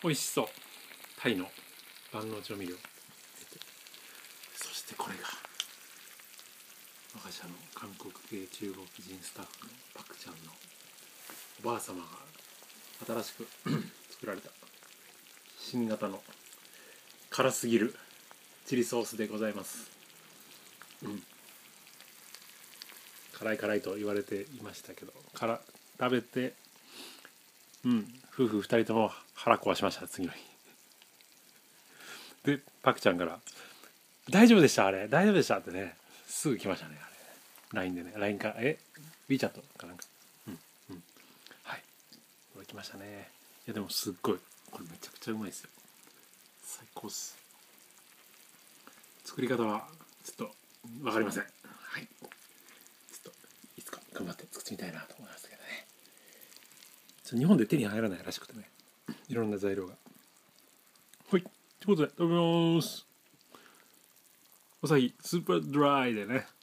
美味しそう。タイの万能調味料。そしてこれが我が社の韓国系中国人スタッフのパクちゃんのおばあ様が新しく作られた新型の辛すぎるチリソースでございます。辛いと言われていましたけど、食べて夫婦2人とも腹壊しました。次の日でパクちゃんから大丈夫でした、あれ大丈夫でしたってね、すぐ来ましたね。あれ LINE でね、 LINE かWeChat かなんか、はい、これ来ましたね。いやでもすっごいこれめちゃくちゃうまいですよ。最高っす。作り方はちょっと分かりません。はい、ちょっといつか頑張って作ってみたいなと思いますけどね。日本で手に入らないらしくてね、いろんな材料が。はい、ということで食べます。おさひスーパードライでね